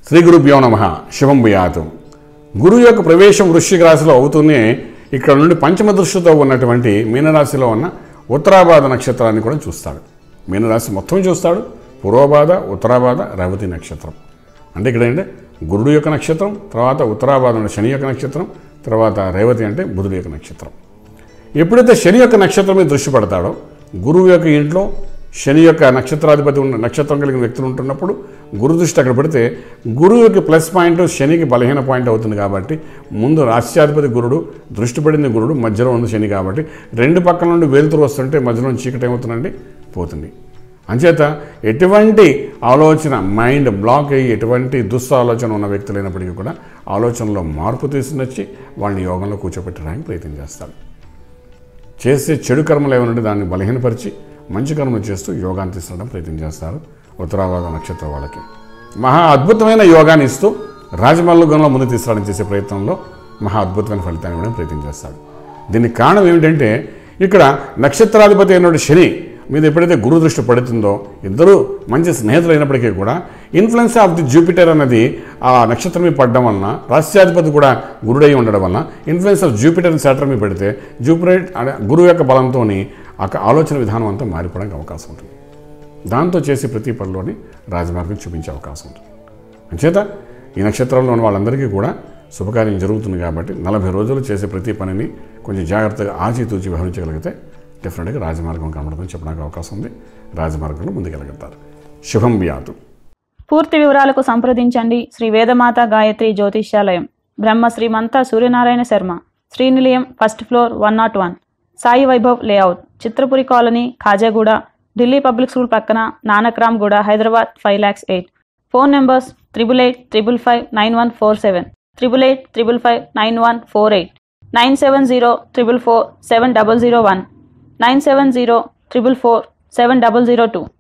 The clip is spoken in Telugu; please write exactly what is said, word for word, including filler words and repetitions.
శ్రీ గురుభ్యో నమః. శుభం భూయాతు. గురువు యొక్క ప్రవేశం వృశ్చిక రాశిలో అవుతూనే ఇక్కడ నుండి పంచమ దృష్టితో ఉన్నటువంటి మీనరాశిలో ఉన్న ఉత్తరాభాద నక్షత్రాన్ని కూడా చూస్తాడు. మీనరాశి మొత్తం చూస్తాడు. పూర్వభాద, ఉత్తరాభాద, రేవతి నక్షత్రం అంటే ఇక్కడ ఏంటంటే గురుడు యొక్క నక్షత్రం, తర్వాత ఉత్తరాభాద అంటే శని యొక్క నక్షత్రం, తర్వాత రేవతి అంటే బుధుడు యొక్క నక్షత్రం. ఎప్పుడైతే శని యొక్క నక్షత్రం మీద దృష్టి పడతాడో, గురువు యొక్క ఇంట్లో శని యొక్క నక్షత్రాధిపతి ఉన్న నక్షత్రం కలిగిన వ్యక్తులు ఉంటున్నప్పుడు గురు దృష్టి అక్కడ పెడితే గురువుకి ప్లస్ పాయింట్, శనికి బలహీన పాయింట్ అవుతుంది. కాబట్టి ముందు రాష్ట్రాధిపతి గురుడు, దృష్టి పడింది గురుడు, మధ్యలో ఉంది శని. కాబట్టి రెండు పక్కల నుండి వెలుతురు వస్తుంటే మధ్యలో చీకటి ఏమవుతుందండి, పోతుంది. అంచేత ఎటువంటి ఆలోచన మైండ్ బ్లాక్ అయ్యి ఎటువంటి దుస్త ఆలోచన ఉన్న వ్యక్తులైనప్పటికీ కూడా ఆలోచనలో మార్పు తీసుకొచ్చి వాళ్ళని యోగంలో కూర్చోబెట్టడానికి ప్రయత్నం చేస్తారు. చేసే చెడు కర్మలు ఏమనంటే దాన్ని బలహీనపరిచి మంచి కర్మలు చేస్తూ యోగాన్ని తీసుకురావడం ప్రయత్నం చేస్తారు. ఉత్తరాభాద నక్షత్ర వాళ్ళకి మహా అద్భుతమైన యోగాన్ని ఇస్తూ రాజమార్గంలో ముందు తీసుకురావడం చేసే ప్రయత్నంలో మహా అద్భుతమైన ఫలితాన్ని ఇవ్వడం ప్రయత్నం చేస్తాడు. దీనికి కారణం ఏమిటంటే ఇక్కడ నక్షత్రాధిపతి అయినటువంటి శని మీద ఎప్పుడైతే గురు దృష్టి పడుతుందో ఇద్దరు మంచి స్నేహితులు అయినప్పటికీ కూడా ఇన్ఫ్లుయెన్స్ ఆఫ్ ది జూపిటర్ అన్నది ఆ నక్షత్రం మీద పడడం వలన, రాష్ట్రాధిపతి కూడా గురుడై ఉండడం వలన ఇన్ఫ్లుయెన్స్ ఆఫ్ జూపిటర్ సాటర్న్ మీద పెడితే జూపిటర్ గురువు యొక్క బలంతో ఆ ఆలోచన విధానం అంతా మారిపోవడానికి అవకాశం ఉంటుంది. దాంతో చేసే ప్రతి పనిలోని రాజమార్గం చూపించే అవకాశం ఉంటుంది. అంచేత ఈ నక్షత్రంలో ఉన్న వాళ్ళందరికీ కూడా శుభకార్యం జరుగుతుంది. కాబట్టి నలభై రోజులు చేసే ప్రతి పనిని కొంచెం జాగ్రత్తగా ఆచితూచి వ్యవహరించగలిగితే డెఫినెట్గా రాజమార్గం కనబడుతుందని చెప్పడానికి అవకాశం ఉంది. రాజమార్గంలో ముందుకెళ్ళగలుగుతారు. శుభం వ్యాతు. పూర్తి వివరాలకు సంప్రదించండి Shri Vedamata Gayatri Jyotishyalayam, Brahma Srimantha Suryanarayana Sarma, Srinilayam, first floor, one naught one, Sai Vaibhav layout, Chitrapuri colony, Khajaguda, Delhi public school పక్కన, Nanakramguda, Hyderabad five lakhs eight. Phone numbers triple eight triple five nine one four seven, triple eight triple five nine one four eight, nine seven zero triple four seven double zero one, nine seven zero triple four seven double zero two.